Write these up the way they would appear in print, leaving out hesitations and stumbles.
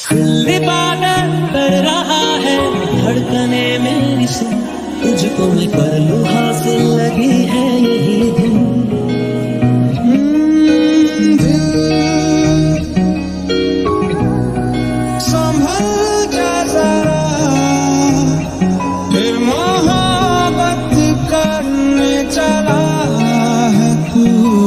दिल इबादत कर रहा है, धड़कने मेरी सुन, तुझको मैं कर लूं हासिल, लगी है यही धुन। संभल जा जरा, फिर मोहब्बत करने चला है तू।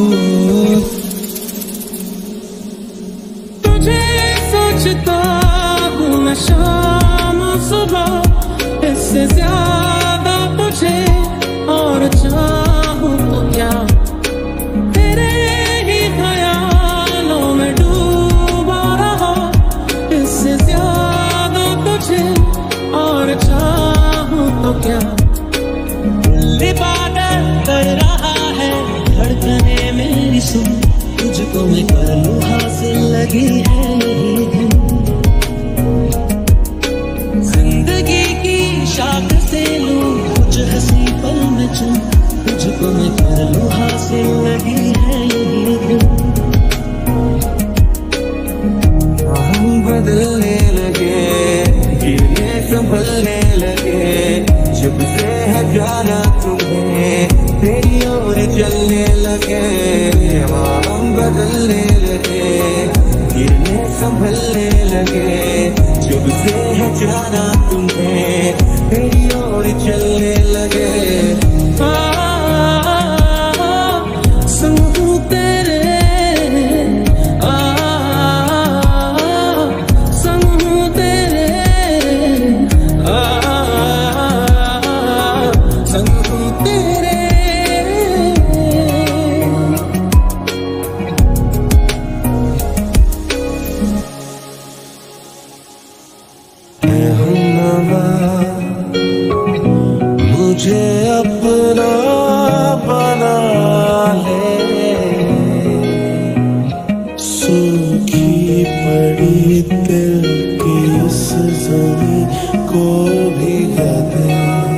तुझे सोचता हूँ मैं शाम सुबह, इससे ज्यादा तुझे और चाहूँ तो क्या। तेरे ही ख्यालों में डूबा रहा, इससे ज्यादा तुझे और चाहूँ तो क्या। दिल इबादत कर रहा है, धड़कने मेरी सुन, तुझको मैं कर लूं हासिल, लगी है यही धुन। जिंदगी की शाख से लूं कुछ हंसी पल में चुन, तुझको मैं कर लूं हासिल, लगी है यही धुन। हम बदलने लगे, गिरने संभलने लगे, जब से है जाना तुम्हें, तेरी ओर चलने लगे। हम बदलने लगे, गिरने संभलने लगे, जब से है जाना तुम्हें, तेरी ओर चलने लगे। संग हूँ तेरे, संग हूँ तेरे, संग हूँ तेरे। मुझे अपना बना ले, सूखी पड़ी दिल की इस ज़मीं को भिगा दे।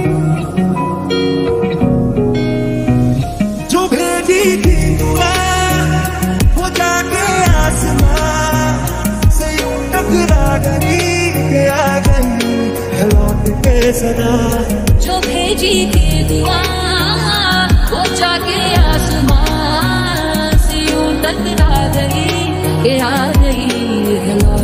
जो भेजी थी दुआ वो जाके आसमां से यूं टकरा गई के आ गई है लौट के सदा। जो भेजी थी दुआ वो जाके आसमां से यूं टकरा गई, आ गई।